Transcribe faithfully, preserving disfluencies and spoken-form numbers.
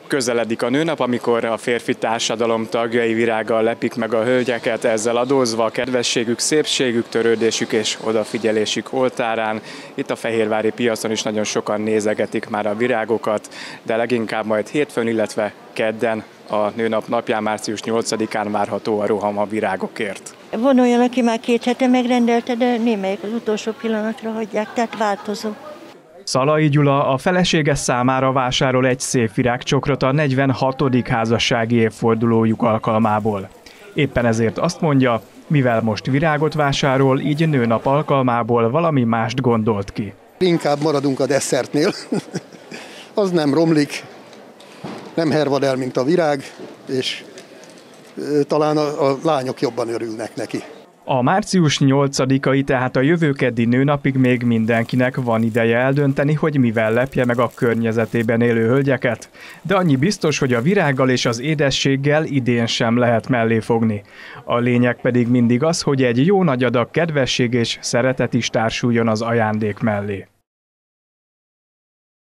Közeledik a nőnap, amikor a férfi társadalom tagjai virággal lepik meg a hölgyeket, ezzel adózva a kedvességük, szépségük, törődésük és odafigyelésük oltárán. Itt a fehérvári piacon is nagyon sokan nézegetik már a virágokat, de leginkább majd hétfőn, illetve kedden a nőnap napján, március nyolcadikán várható a roham a virágokért. Van olyan, aki már két hete megrendelte, de némelyik az utolsó pillanatra hagyják, tehát változó. Szalai Gyula a felesége számára vásárol egy szép virágcsokrot a negyvenhatodik házassági évfordulójuk alkalmából. Éppen ezért azt mondja, mivel most virágot vásárol, így nőnap alkalmából valami mást gondolt ki. Inkább maradunk a desszertnél, az nem romlik, nem hervad el, mint a virág, és talán a, a lányok jobban örülnek neki. A március nyolcadikai, tehát a jövő keddi nőnapig még mindenkinek van ideje eldönteni, hogy mivel lepje meg a környezetében élő hölgyeket. De annyi biztos, hogy a virággal és az édességgel idén sem lehet mellé fogni. A lényeg pedig mindig az, hogy egy jó nagy adag kedvesség és szeretet is társuljon az ajándék mellé.